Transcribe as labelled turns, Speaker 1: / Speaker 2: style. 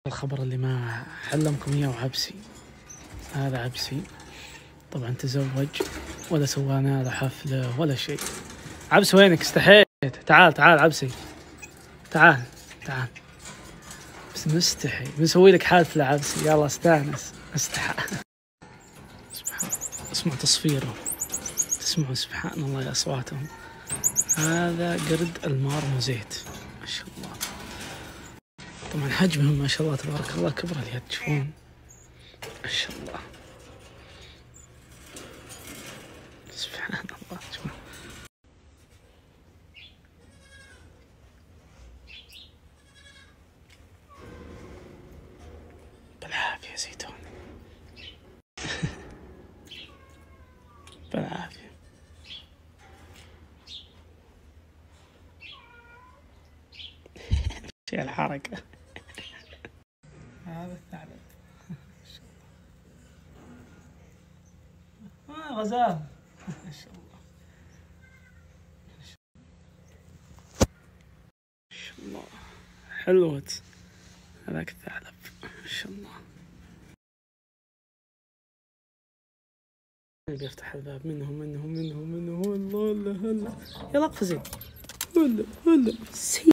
Speaker 1: الخبر اللي ما حلمكم اياه وعبسي. هذا عبسي طبعا تزوج ولا سوانا له حفلة ولا شيء. عبس وينك؟ استحيت. تعال عبسي، تعال بس مستحي بنسوي لك حفلة عبسي. يلا استانس استحى. سبحان الله، اسمع تصفيره، تسمعوا سبحان الله أصواتهم. هذا قرد المارموزيت ما شاء الله، طبعا حجمهم ما شاء الله تبارك الله كبر اليد، تشوفون ما شاء الله سبحان الله. بالعافية زيتون بالعافية. شي الحركة. هذا الثعلب غزال ما شاء الله ما شاء الله. حلوة هذاك الثعلب ما شاء الله. بيفتح الباب منهم الله. يلا اقفزي. هلا